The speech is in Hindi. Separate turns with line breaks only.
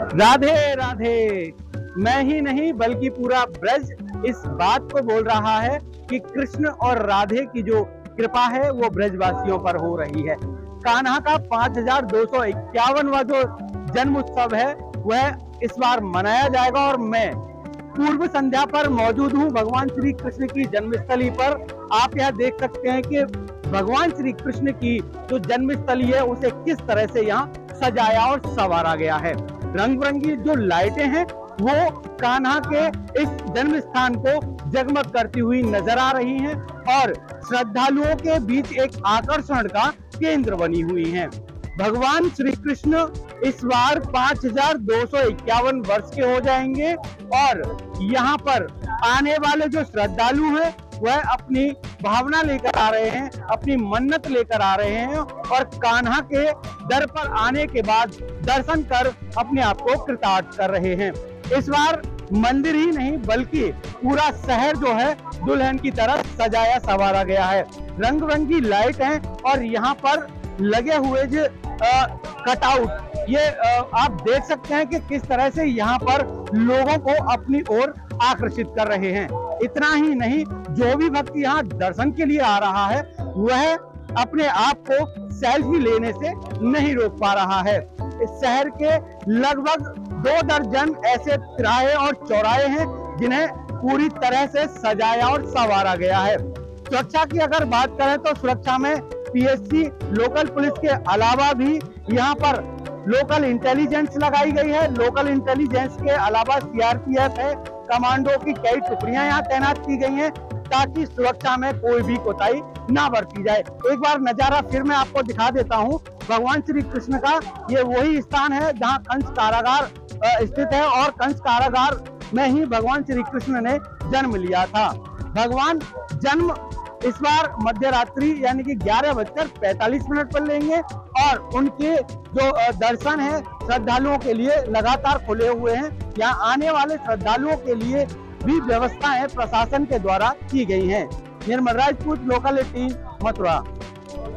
राधे राधे। मैं ही नहीं बल्कि पूरा ब्रज इस बात को बोल रहा है कि कृष्ण और राधे की जो कृपा है वो ब्रजवासियों पर हो रही है। कान्हा का 5251वां जो जन्म उत्सव है वह इस बार मनाया जाएगा और मैं पूर्व संध्या पर मौजूद हूँ भगवान श्री कृष्ण की जन्मस्थली पर। आप यह देख सकते हैं कि भगवान श्री कृष्ण की जो जन्मस्थली है उसे किस तरह से यहाँ सजाया और संवारा गया है। रंग बिरंगी जो लाइटें हैं वो कान्हा के इस जन्म स्थान को जगमग करती हुई नजर आ रही हैं और श्रद्धालुओं के बीच एक आकर्षण का केंद्र बनी हुई हैं। भगवान श्री कृष्ण इस बार 5251 वर्ष के हो जाएंगे और यहाँ पर आने वाले जो श्रद्धालु हैं वह अपनी भावना लेकर आ रहे हैं, अपनी मन्नत लेकर आ रहे हैं और कान्हा के दर पर आने के बाद दर्शन कर अपने आप को कृतार्थ कर रहे हैं। इस बार मंदिर ही नहीं बल्कि पूरा शहर जो है दुल्हन की तरह सजाया संवारा गया है। रंग बिरंगी लाइट है और यहाँ पर लगे हुए जो कटआउट ये आप देख सकते हैं कि किस तरह से यहाँ पर लोगों को अपनी ओर आकर्षित कर रहे हैं। इतना ही नहीं, जो भी भक्त यहाँ दर्शन के लिए आ रहा है वह अपने आप को सेल्फी लेने से नहीं रोक पा रहा है। इस शहर के लगभग 2 दर्जन ऐसे तिराहे और चौराहे हैं जिन्हें पूरी तरह से सजाया और संवारा गया है। सुरक्षा की अगर बात करें तो सुरक्षा में पीएससी लोकल पुलिस के अलावा भी यहाँ पर लोकल इंटेलिजेंस लगाई गई है। लोकल इंटेलिजेंस के अलावा सीआरपीएफ है, कमांडो की कई टुकड़ियां यहाँ तैनात की गई हैं ताकि सुरक्षा में कोई भी कोताही ना बरती जाए। एक बार नजारा फिर मैं आपको दिखा देता हूँ। भगवान श्री कृष्ण का ये वही स्थान है जहाँ कंस कारागार स्थित है और कंस कारागार में ही भगवान श्री कृष्ण ने जन्म लिया था। भगवान जन्म इस बार मध्य रात्रि यानी कि 11:45 पर लेंगे और उनके जो दर्शन है श्रद्धालुओं के लिए लगातार खुले हुए हैं। यहाँ आने वाले श्रद्धालुओं के लिए भी व्यवस्थाएं प्रशासन के द्वारा की गई हैं। निर्मल राजपूत, लोकल 18, मथुरा।